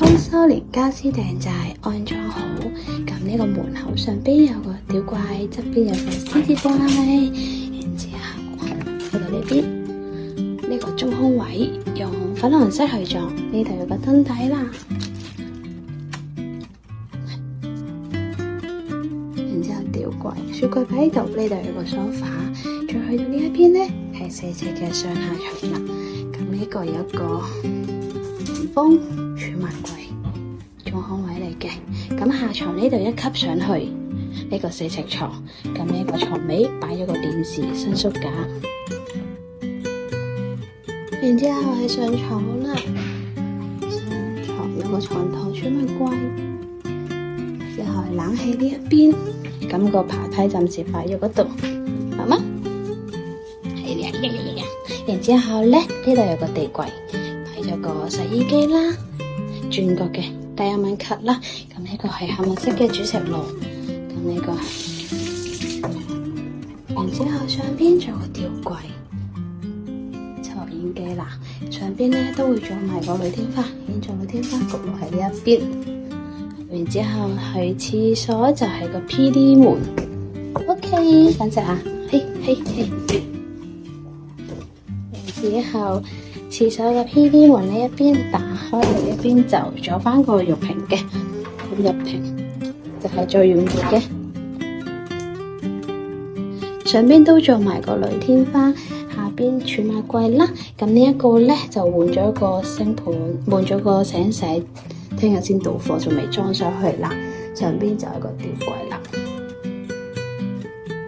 裝修連家私訂就係安裝好。咁呢個門口上邊有個吊櫃，側邊有個獅子櫃，然之後去到呢邊呢個中空位用粉紅色去裝，呢度有個燈底啦。然之後吊櫃、雪櫃擺喺度，呢度有個梳化，再去到呢一邊咧係4尺嘅上下床啦。咁呢個有一個屏風、儲物櫃、中空位嚟嘅。咁下床呢度一級上去，呢個4尺床。咁呢個床尾擺咗個電視、伸縮架。然之後係上床啦，上床有個床頭儲物櫃。之後係冷氣呢一邊，咁個爬梯暫時擺咗嗰度，好嗎？係呀。然之後咧，呢度有個地櫃，擺咗個洗衣機啦，轉角嘅低壓敏級啦。咁呢個係黑墨色嘅煮食爐。咁呢個係，然之後上邊仲有個吊櫃、抽煙機啦。上邊咧都會做埋個鋁天花，現做鋁天花焗爐喺呢一邊。然之後去廁所就係個 PD 門 ，OK， 等陣啊，嘿。然之後廁所嘅 PD 門呢一邊打開，呢一邊就做翻個浴屏嘅，咁浴屏就係最軟嘅，上邊都做埋個鋁天花，下邊儲物櫃啦。咁呢一個咧就換咗個星盤，換咗個醒洗。聽日先到貨，仲未裝上去啦。上邊就有個吊櫃啦。